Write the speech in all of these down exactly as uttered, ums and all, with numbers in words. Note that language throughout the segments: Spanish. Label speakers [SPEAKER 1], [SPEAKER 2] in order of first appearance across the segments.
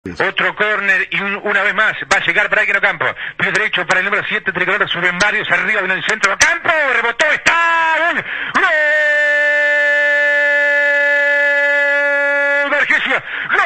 [SPEAKER 1] Otro córner y un, una vez más va a llegar Brian Ocampo. Pie derecho para el número siete, tricolor, suben varios arriba en el centro. Ocampo, rebotó, está. ¡Gol! ¡Gol! Vergesio. ¡Gol!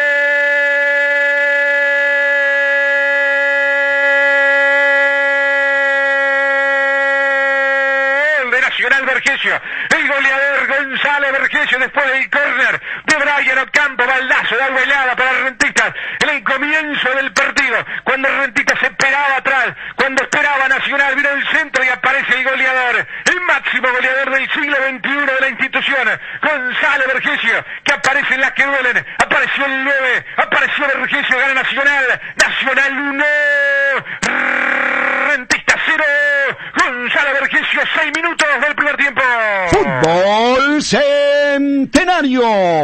[SPEAKER 1] De Nacional Vergesio. El goleador Gonzalo Vergesio después del córner de Brian Ocampo. Baldazo de Arguellada para Rentistas en el comienzo del partido, cuando Rentistas se esperaba atrás, cuando esperaba Nacional, vino el centro y aparece el goleador, el máximo goleador del siglo veintiuno de la institución, Gonzalo Vergesio, que aparece en las que duelen. Apareció el nueve, apareció Vergesio, gana Nacional. Nacional uno, Rentistas cero. Gonzalo Vergesio, seis minutos del primer tiempo.
[SPEAKER 2] Fútbol Centenario.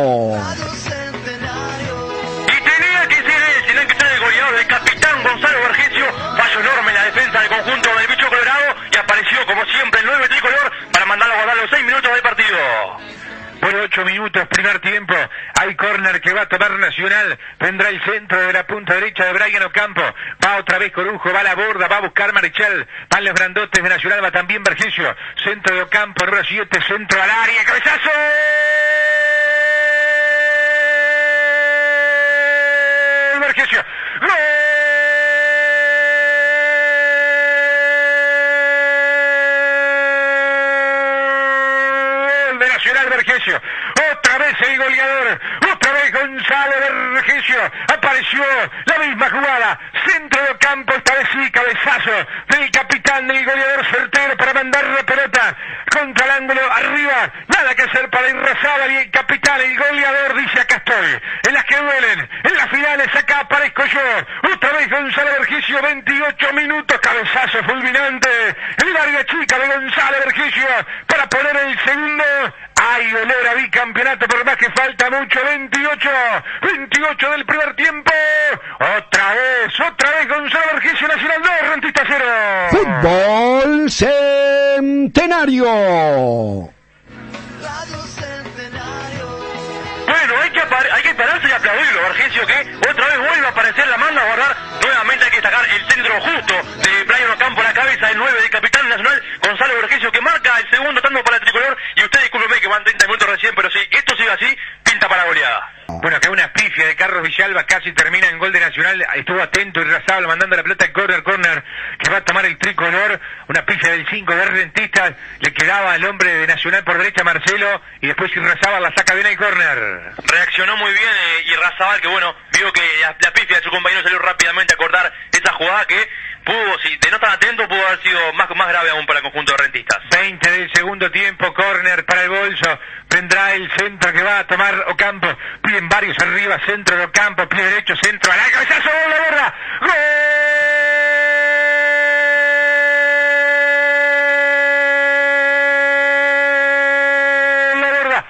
[SPEAKER 3] Y tenía que ser él, tenía que ser el goleador del capitán Gonzalo Vergesio. Fallo enorme en la defensa del conjunto del bicho colorado y apareció como siempre el nueve tricolor para mandarlo a guardar los seis minutos del partido.
[SPEAKER 1] Por ocho minutos, primer tiempo. Hay córner que va a tomar Nacional. Vendrá el centro de la punta derecha de Brian Ocampo. Va otra vez Corujo, va a la borda, va a buscar Marichal. Van los grandotes de Nacional, va también Vergesio. Centro de Ocampo, número siete, centro al área. ¡Cabezazo! Vergesio. ¡Gol! Vergesio, otra vez el goleador, otra vez Gonzalo Vergesio, apareció la misma jugada, centro de campo, esta vez sí, cabezazo del capitán, del goleador certero para mandar la pelota contra el ángulo, arriba, nada que hacer para Irrazábal y el capitán, el goleador dice: acá estoy, en las que duelen, en las finales acá aparezco yo, otra vez Gonzalo Vergesio, veintiocho minutos, cabezazo fulminante, en el área chica de Gonzalo Vergesio para poner el segundo. Hay olor a bicampeonato, por más que falta mucho. veintiocho, veintiocho del primer tiempo. Otra vez, otra vez Gonzalo Vergesio, Nacional dos, Rentistas cero.
[SPEAKER 2] Fútbol Centenario.
[SPEAKER 3] Bueno, hay que, hay que pararse y aplaudirlo, Vergesio, que otra vez vuelve a aparecer la manda a guardar. Nuevamente hay que destacar el centro justo de Brian Ocampo, la cabeza del nueve del capitán Nacional, Gonzalo Vergesio, que marca el segundo tanto para el tricolor. Y usted discúlpeme que van treinta minutos recién, pero si esto sigue así, pinta para goleada.
[SPEAKER 1] Bueno, acá una pifia de Carlos Villalba, casi termina en gol de Nacional. Estuvo atento y Irrazábal mandando la pelota en corner, corner, que va a tomar el tricolor. Una pifia del cinco de Rentistas, le quedaba al hombre de Nacional por derecha, Marcelo, y después Irrazábal la saca bien al corner.
[SPEAKER 3] Reaccionó muy bien eh, Irrazábal, que bueno, vio que la, la pifia de su compañero salió rápidamente a cortar esa jugada que pudo, si de no estar atento, pudo haber sido más, más grave aún para el conjunto de Rentistas.
[SPEAKER 1] veinte del segundo tiempo, córner para el bolso. Vendrá el centro que va a tomar Ocampo. Piden varios arriba, centro de Ocampo, pie derecho, centro, a la cabezazo, gol, la borda. ¡Gol! La borda.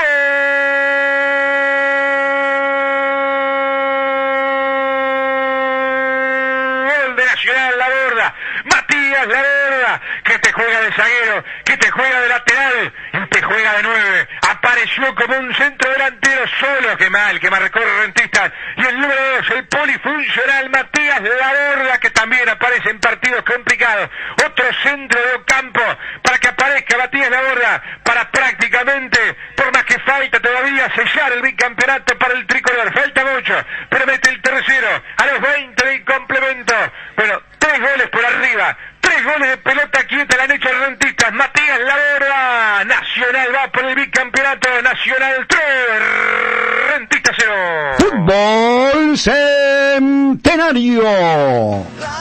[SPEAKER 1] ¡Gol! De Nacional, la borda. Matías, la borda. Que te juega de zaguero, que te juega de lateral, y te juega de nueve. Apareció como un centro delantero solo, que mal, que marcó Rentistas. Y el número dos, el polifuncional Matías Laborda, que también aparece en partidos complicados. Otro centro de Ocampo para que aparezca Matías Laborda, para prácticamente, por más que falta todavía, sellar el bicampeonato para el tricolor. Falta mucho, pero mete el tercero a los veinte del complemento. Bueno, tres goles por arriba. Tres goles de pelota quieta le han hecho Rentistas. Matías Laborda. Nacional va por el bicampeonato. Nacional tres, Rentistas cero.
[SPEAKER 2] Fútbol Centenario.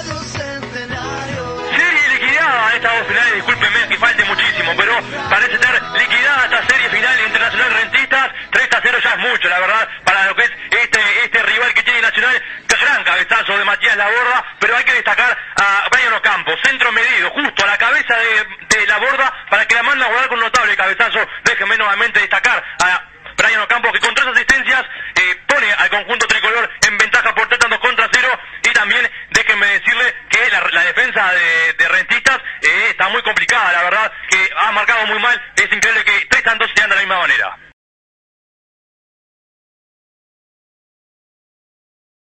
[SPEAKER 3] Serie liquidada en estas dos finales, discúlpenme que falte muchísimo, pero parece ser liquidada esta serie final internacional Rentistas. tres a cero ya es mucho, la verdad, para lo que es este, este rival que tiene Nacional. Gran cabezazo de Matías Laborda, pero hay que destacar a Brian Ocampo, centro medido, justo a la cabeza de, de Laborda, para que la manda a guardar con notable cabezazo. Déjenme nuevamente destacar a Brian Ocampo, que con tres asistencias eh, pone al conjunto tricolor en ventaja por tres tantos contra cero. Y también déjenme decirle que la, la defensa de, de Rentistas eh, está muy complicada, la verdad, que ha marcado muy mal